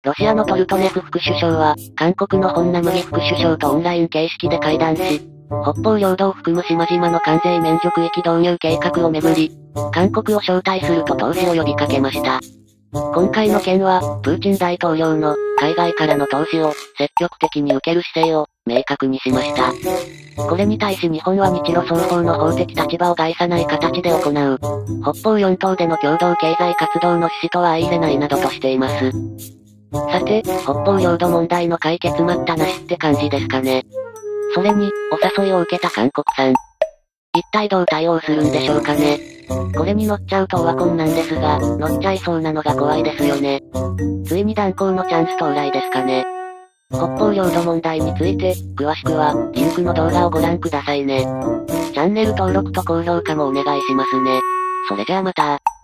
ロシアのトルトネフ副首相は、韓国のホンナムギ副首相とオンライン形式で会談し、北方領土を含む島々の関税免除区域導入計画をめぐり、韓国を招待すると投資を呼びかけました。今回の件は、プーチン大統領の、海外からの投資を、積極的に受ける姿勢を、明確にしました。これに対し日本は日露双方の法的立場を害さない形で行う、北方四島での共同経済活動の趣旨とは相入れないなどとしています。さて、北方領土問題の解決待ったなしって感じですかね。それに、お誘いを受けた韓国さん。一体どう対応するんでしょうかね。これに乗っちゃうとオワコンなんですが、乗っちゃいそうなのが怖いですよね。ついに断交のチャンス到来ですかね。北方領土問題について、詳しくは、リンクの動画をご覧くださいね。チャンネル登録と高評価もお願いしますね。それじゃあまた。